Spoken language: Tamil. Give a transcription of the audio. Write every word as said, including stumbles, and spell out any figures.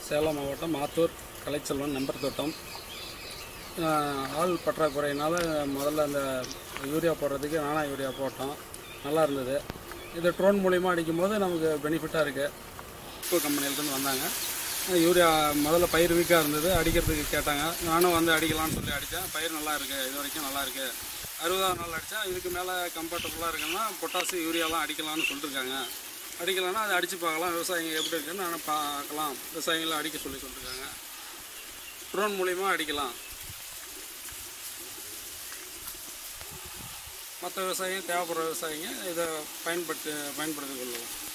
சேலம் மாவட்டம் மாத்தூர் கலைச்செல்வன் நம்பர் தோட்டம். ஆள் பற்றாக்குறையினால் முதல்ல அந்த யூரியா போடுறதுக்கு நானா யூரியா போட்டோம். நல்லா இருந்தது. இது ட்ரோன் மூலிமா அடிக்கும்போது நமக்கு பெனிஃபிட்டாக இருக்குது. இப்போ கம்பெனியிலேருந்து வந்தாங்க. யூரியா முதல்ல பயிர் வீக்காக இருந்தது, அடிக்கிறதுக்கு கேட்டாங்க. நானும் வந்து அடிக்கலாம்னு சொல்லி அடித்தேன். பயிர் நல்லா இருக்குது, இது வரைக்கும் நல்லா இருக்குது. அறுபதாவது நாள் அடித்தேன். இதுக்கு மேலே கம்ஃபர்டபுளாக இருக்குன்னா பொட்டாசு யூரியாலாம் அடிக்கலாம்னு சொல்லியிருக்காங்க. அடிக்கலாம்னா அதை அடித்து பார்க்கலாம், விவசாயிங்க எப்படி இருக்குன்னு நான் பார்க்கலாம், விவசாயிகளை அடிக்க சொல்லி சொல்லியிருக்காங்க. ட்ரோன் மூலிமா அடிக்கலாம். மற்ற விவசாயிங்க, தேவைப்படுற விவசாயிங்க இதை பயன்படுத்தி பயன்படுத்தி கொள்ளலாம்.